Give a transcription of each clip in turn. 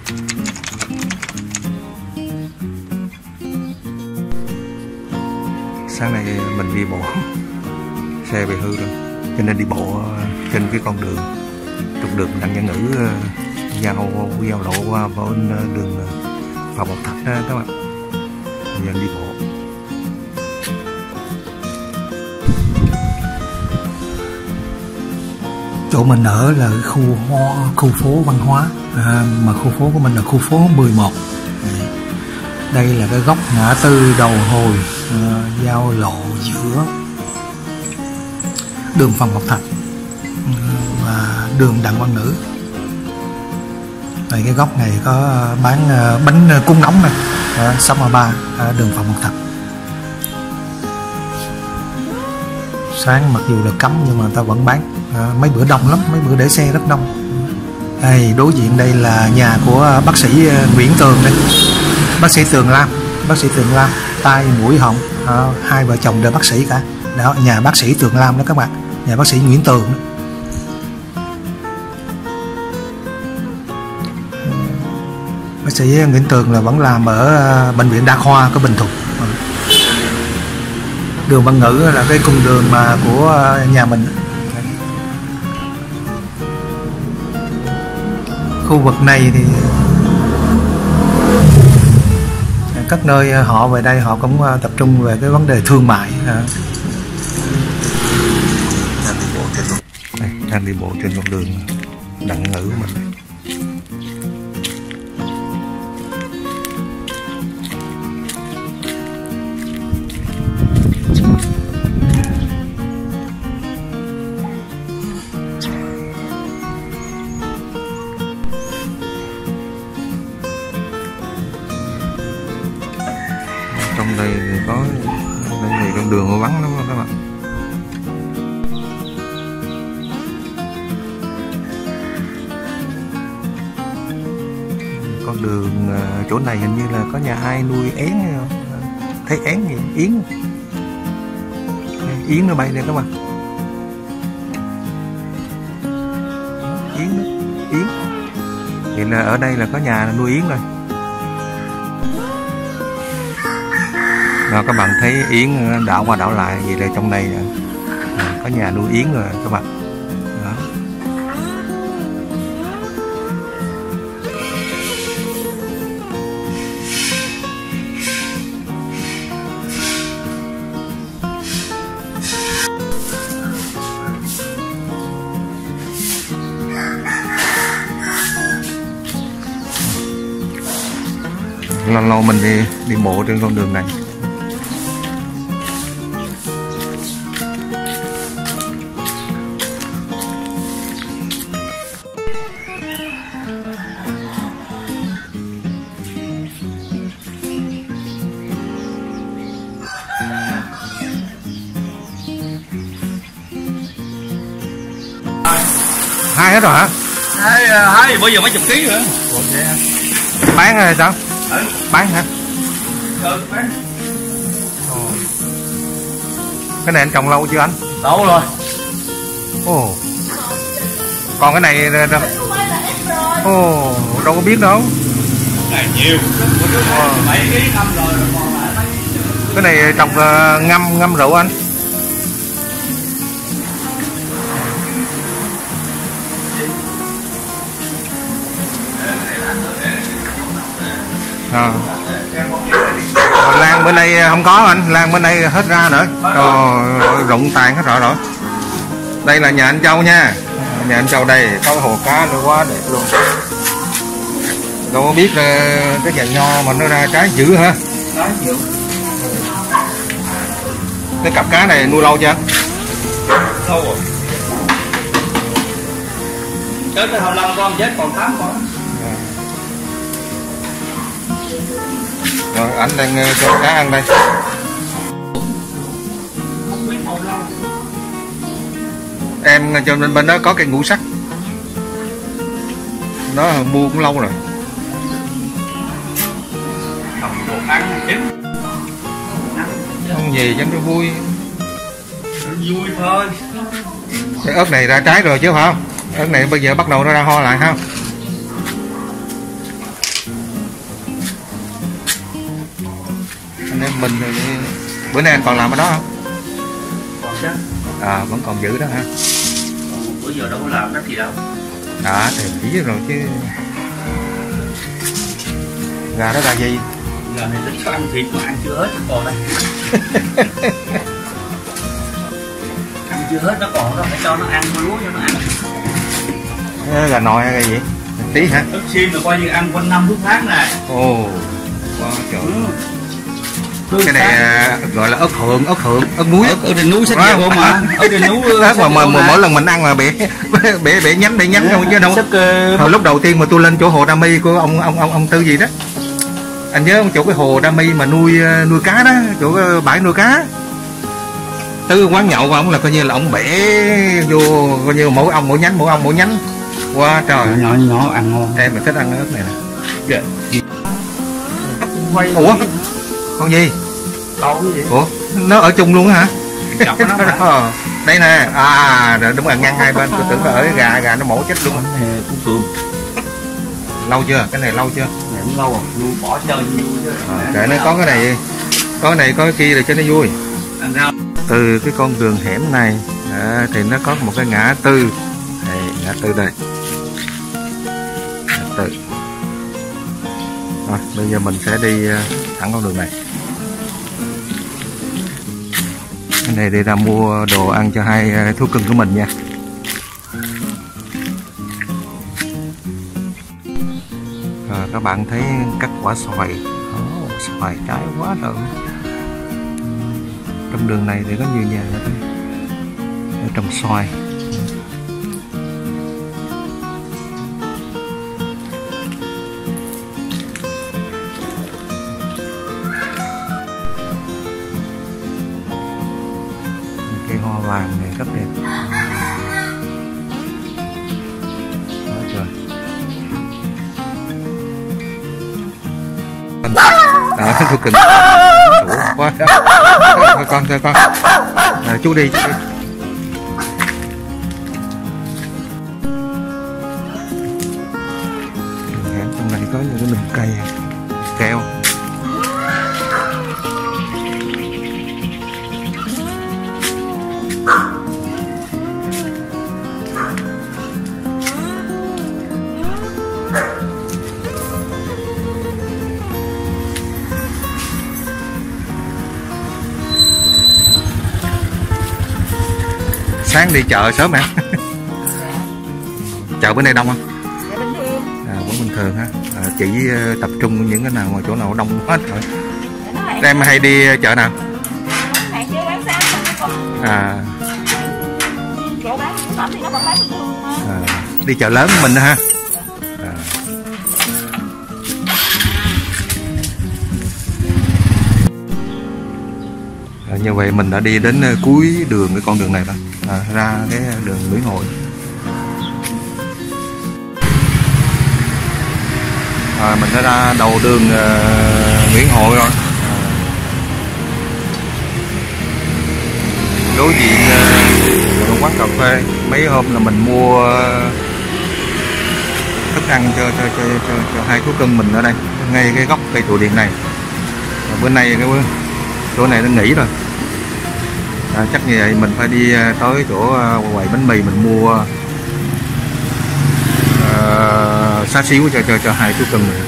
Sáng nay mình đi bộ, xe bị hư rồi, cho nên đi bộ trên cái con đường trục đường Đặng Văn Ngữ giao lộ qua bên đường Phạm Ngọc Thạch đó các bạn. Bây giờ đi bộ. Chỗ mình ở là khu phố văn hóa, mà khu phố của mình là khu phố 11. Đây là cái góc ngã tư đầu hồi giao lộ giữa đường Phạm Ngọc Thạch và đường Đặng Văn Ngữ. Tại cái góc này có bán bánh cuốn nóng này, Summer Bar, đường Phạm Ngọc Thạch. Sáng mặc dù là cấm nhưng mà người ta vẫn bán. Mấy bữa đông lắm, mấy bữa để xe rất đông. Đây, đối diện đây là nhà của bác sĩ Nguyễn Tường đây. Bác sĩ Tường Lam, tai mũi họng, hai vợ chồng đều bác sĩ cả. Đó, nhà bác sĩ Tường Lam đó các bạn, nhà bác sĩ Nguyễn Tường đó. Bác sĩ Nguyễn Tường là vẫn làm ở bệnh viện đa khoa của Bình Thuận. Đường Văn Ngữ là cái cung đường mà của nhà mình. Khu vực này thì các nơi họ về đây họ cũng tập trung về cái vấn đề thương mại. Đang đi bộ trên con đường Đặng Ngữ của mình. Trong đây có đây con đường vắng lắm các bạn. Con đường chỗ này hình như là có nhà ai nuôi én hay không? Thấy én gì? Yến nó bay đây các bạn. Yến. Vậy là ở đây là có nhà nuôi yến rồi. Rồi các bạn thấy yến đảo qua đảo lại, vậy là trong đây có nhà nuôi yến rồi các bạn. Đó. Lâu lâu mình đi bộ trên con đường này. Hai hết rồi hả? Hai bây giờ mấy chục ký nữa. Ủa vậy hả? Bán hay sao? Bán hả? Bán. Cái này anh trồng lâu chưa anh? Lâu rồi. Ồ. Còn cái này đâu có biết đâu. Này nhiều. Mấy ký năm rồi còn lại. Cái này trồng ngâm rượu anh. Lan bên đây không có anh, lan bên đây hết ra nữa. Rồi rụng tàn hết rồi. Đây là nhà anh Châu nha. Nhà anh Châu đây có hồ cá nữa, quá đẹp luôn. Đâu có biết cái vườn nho mà nó ra trái dữ hả? Cái cặp cá này nuôi lâu chưa anh? Lâu rồi. Chết tới 25 con, chết còn 8 con. Rồi anh đang cho cá ăn đây. Em cho nên bên đó có cây ngũ sắc. Nó mua cũng lâu rồi. Không gì cho nó vui. Vui thôi. Cái ớt này ra trái rồi chứ phải không? Ớt này bây giờ bắt đầu nó ra ho lại không? mình bữa nay anh còn làm ở đó không? Còn chứ. Vẫn còn giữ đó hả? Bữa giờ đâu có làm cái gì đâu. Thì nghĩ rồi chứ. Gà đó là gì? Gà này tính có ăn thịt mà ăn chưa hết nó còn đây. Ăn chưa hết nó còn đó, phải cho nó ăn lúa cho nó ăn. Gà nồi hay gà gì? Tí hả? Ức xiêm là coi như ăn quanh năm suốt tháng này. Ồ, quá trời. Cái này gọi là ớt hượng, ớt núi. Ở trên núi xách vô mà. Ở trên núi mà mỗi lần mình ăn mà bể nhánh không chứ đâu. Hồi lúc đầu tiên mà tôi lên chỗ hồ Đa Mi của ông Tư gì đó. Anh nhớ chỗ cái hồ Đa Mi mà nuôi cá đó, chỗ bãi nuôi cá. Tư quán nhậu của ông là coi như là ông bể vô coi như mỗi ông mỗi nhánh. Quá trời. Nhỏ ăn ngon. Em mình thích ăn ớt này nè. Ủa? Con gì? Ủa? Nó ở chung luôn hả? Đây nè. Đúng rồi, ngăn hai bên. Tôi tưởng là ở gà nó mổ chết luôn. Lâu chưa? Cái này lâu chưa? Cũng lâu rồi. Nuôi bỏ chơi vui chứ. Kệ nó có cái này. Có cái này có cái kia để cho nó vui. Từ cái con đường hẻm này thì nó có một cái ngã tư. Đây, ngã tư đây. Ngã tư. Rồi, bây giờ mình sẽ đi thẳng con đường này. Cái này đi ra mua đồ ăn cho hai thú cưng của mình nha. Rồi, các bạn thấy cắt quả xoài. Xoài trái quá rồi. Trong đường này thì có nhiều nhà ở đây trồng xoài. Cây hoa vàng này rất đẹp. Đó trời. Đó, thú cưng. Quá. Con. Chú đi. Trong này có những cái lùm cây keo. Sáng đi chợ sớm hả? Chợ bữa nay đông không? Dạ bình thường. Vẫn bình thường ha. Chỉ tập trung những cái nào mà chỗ nào đông hết rồi. Em hay đi chợ nào? Hạn chế bán sáng thôi còn. Chỗ bán sản phẩm thì nó vẫn bán bình thường mà. Đi chợ lớn của mình đó ha. Như vậy mình đã đi đến cuối đường cái con đường này rồi, ra cái đường Nguyễn Hội. Mình đã ra đầu đường Nguyễn Hội rồi. Đối diện quán cà phê. Mấy hôm là mình mua thức ăn cho hai thú cưng mình ở đây, ngay cái góc cây trụ điện này. Bữa nay cái chỗ này nó nghỉ rồi. Chắc như vậy mình phải đi tới chỗ quầy bánh mì mình mua xá xíu cho hai thú cưng mình.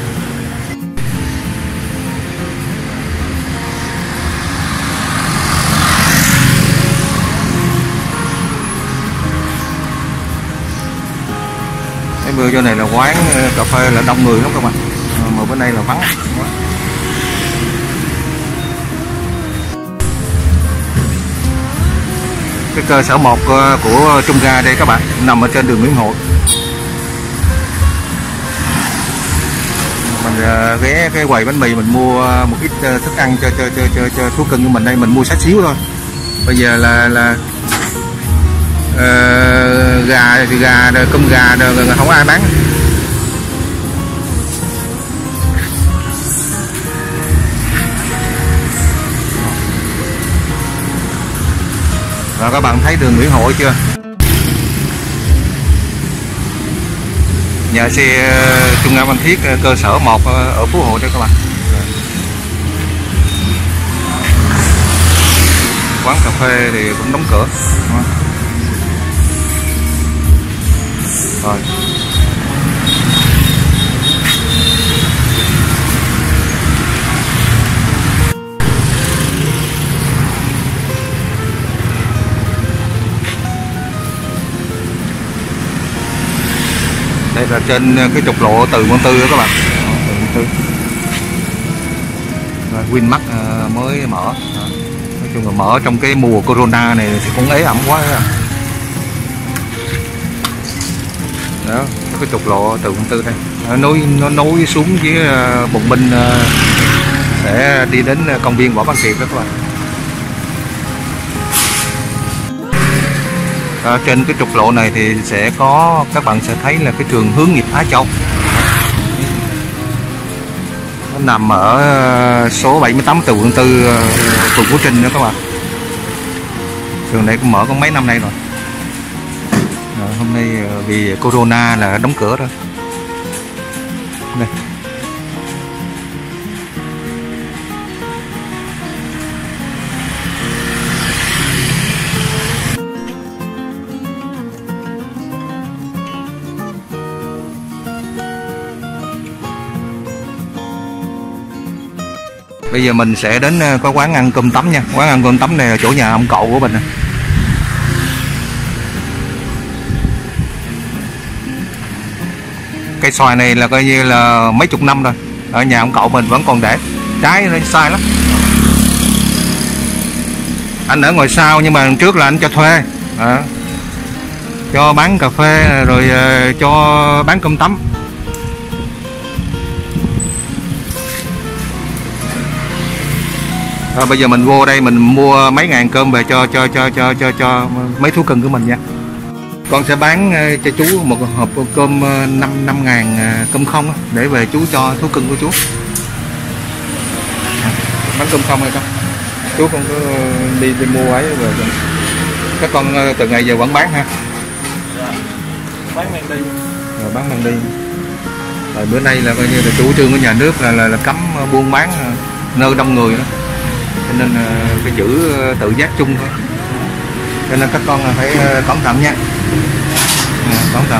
Cái bữa chỗ này là quán cà phê là đông người lắm các bạn, mà bữa nay là vắng quá. Cái cơ sở 1 của Trung Ga đây các bạn, nằm ở trên đường Nguyễn Hội. Mình ghé cái quầy bánh mì mình mua một ít thức ăn cho thú cưng của mình đây, mình mua xách xíu thôi. Bây giờ là gà cơm gà không có ai bán. Rồi các bạn thấy đường Nguyễn Hội chưa? Nhà xe Trung Ga Phan Thiết cơ sở 1 ở Phú Hội đây các bạn. quán cà phê thì cũng đóng cửa. Rồi. Đây là trên cái trục lộ Từ Quận Tư đó các bạn. Từ Quận Tư. Winmart mới mở. Nói chung là mở trong cái mùa corona này thì cũng ế ẩm quá. Đó, cái trục lộ Từ Quận Tư đây. Nó nối xuống với Bùng Binh sẽ đi đến công viên Võ Văn Kiệt đó các bạn. Trên cái trục lộ này thì sẽ có, các bạn sẽ thấy là cái trường hướng nghiệp Á Châu. Nó nằm ở số 78 Từ Quận Tư, phường Phú Trinh đó các bạn. Trường này cũng mở có mấy năm nay rồi. Hôm nay vì corona là đóng cửa rồi. Đây. Bây giờ mình sẽ đến có quán ăn cơm tấm nha. Quán ăn cơm tấm này là chỗ nhà ông cậu của mình nè. Cây xoài này là coi như là mấy chục năm rồi. Ở nhà ông cậu mình vẫn còn để. Trái nó sai lắm. Anh ở ngoài sau nhưng mà trước là anh cho thuê. Cho bán cà phê rồi cho bán cơm tấm. Bây giờ mình vô đây mình mua mấy ngàn cơm về cho mấy thú cưng của mình nha. Con sẽ bán cho chú một hộp cơm 5 ngàn cơm không để về chú cho thú cưng của chú. Bán cơm không hay không? Chú không có đi mua ấy rồi. Các con từ ngày giờ vẫn bán ha? Bán mang đi. Rồi bán mang đi. Rồi bữa nay là coi như là chủ trương của nhà nước là cấm buôn bán nơi đông người đó. Cho nên phải giữ tự giác chung thôi. Cho nên các con phải cẩn thận nha. Cẩn thận.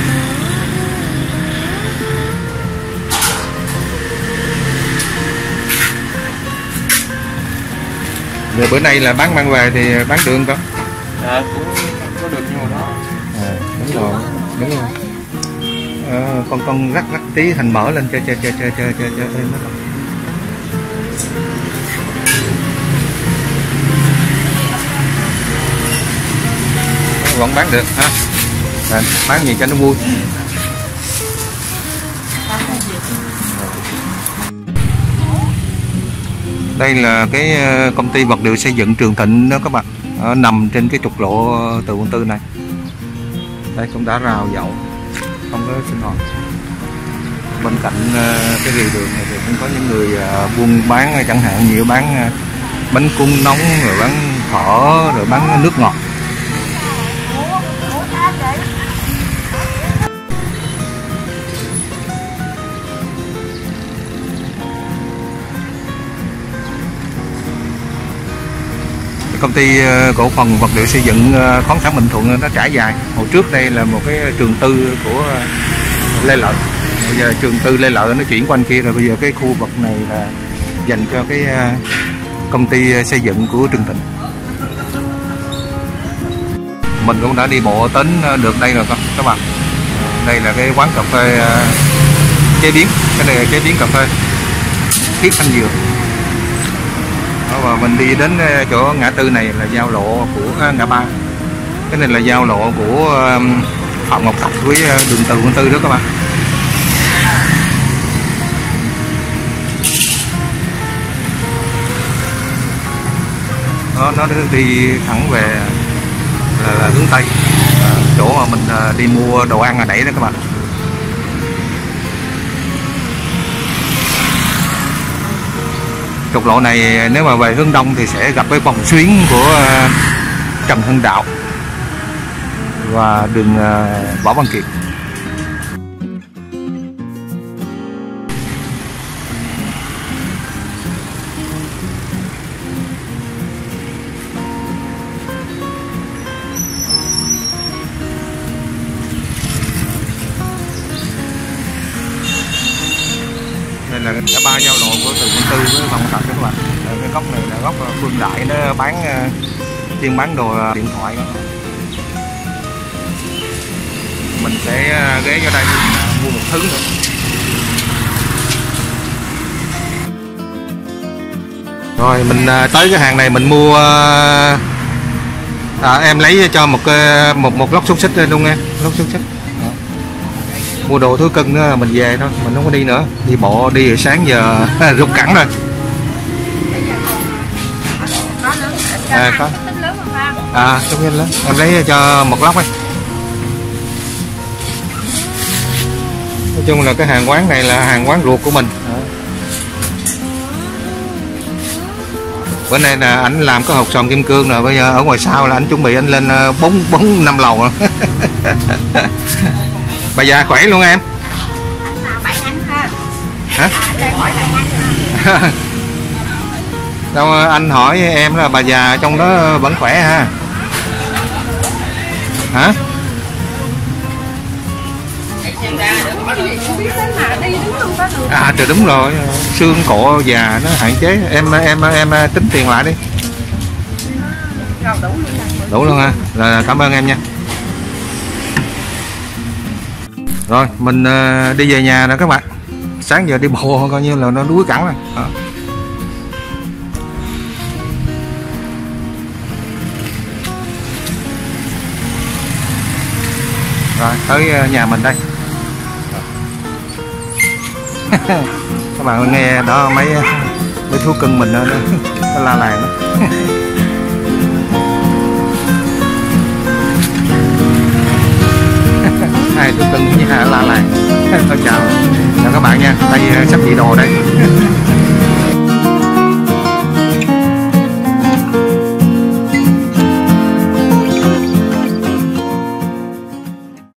Rồi bữa nay là bán mang về thì bán được không con? Cũng có được nhưng mà đó. Đúng rồi, đúng rồi. Con rắc tí thành mỡ lên cho êm nó con. Vẫn bán được ha. Rồi, bán gì cho nó vui. Đây là cái công ty vật liệu xây dựng Trường Thịnh đó các bạn. Nằm trên cái trục lộ Từ Quận Tư này. Đây cũng đã rào dậu, không có sinh hoạt. Bên cạnh cái rìa đường này thì cũng có những người buôn bán, chẳng hạn như bán bánh cung nóng, rồi bán phở, rồi bán nước ngọt. Công ty cổ phần vật liệu xây dựng khoáng sản Bình Thuận nó trải dài. Hồi trước đây là một cái trường tư của Lê Lợi. Bây giờ trường tư Lê Lợi nó chuyển qua anh kia rồi. Bây giờ cái khu vực này là dành cho cái công ty xây dựng của Trường Thịnh. Mình cũng đã đi bộ đến được đây rồi các bạn. Đây là cái quán cà phê chế biến. Cái này là chế biến cà phê Khiết Thanh Dược. Và mình đi đến chỗ ngã tư này là giao lộ của ngã ba. Cái này là giao lộ của Phạm Ngọc Thạch với đường Từ Quận Tư đó các bạn. Nó đi thẳng về là hướng Tây, chỗ mà mình đi mua đồ ăn hồi nãy đó các bạn. Trục lộ này nếu mà về hướng Đông thì sẽ gặp cái vòng xuyến của Trần Hưng Đạo và đường Võ Văn Kiệt. Đây là cả ba giao lộ của từ quận 4 với Phạm Ngọc Thạch các bạn. Cái góc này là góc Phương Đại, nó bán chuyên bán đồ điện thoại đó. Mình sẽ ghé vô đây mua một thứ nữa. Rồi mình tới cái hàng này mình mua em lấy cho một lốc xúc xích luôn em, lốc xúc xích. Mua đồ thú cưng nữa mình về thôi, mình không có đi nữa, đi bộ đi rồi sáng giờ rút cẳng rồi. Có. Tốt nhất lớn. Em lấy cho một lốc ấy. Nói chung là cái hàng quán này là hàng quán ruột của mình. Bữa nay là ảnh làm cái hộp sòn kim cương rồi, bây giờ ở ngoài sau là ảnh chuẩn bị anh lên 4-5 lầu rồi. Bà già khỏe luôn em. Hả? Đâu anh hỏi em là bà già trong đó vẫn khỏe ha? Hả? Trời đúng rồi, xương cổ già nó hạn chế. Em tính tiền lại đi. Đủ luôn ha. Rồi cảm ơn em nha. Rồi mình đi về nhà rồi các bạn. Sáng giờ đi bộ coi như là nó đuối cẳng rồi. Rồi tới nhà mình đây. Các bạn nghe đó, mấy thú cưng mình nó la làng đó. Hai thú cưng với la làng. Thôi chào các bạn nha, đây sắp bị đồ đây.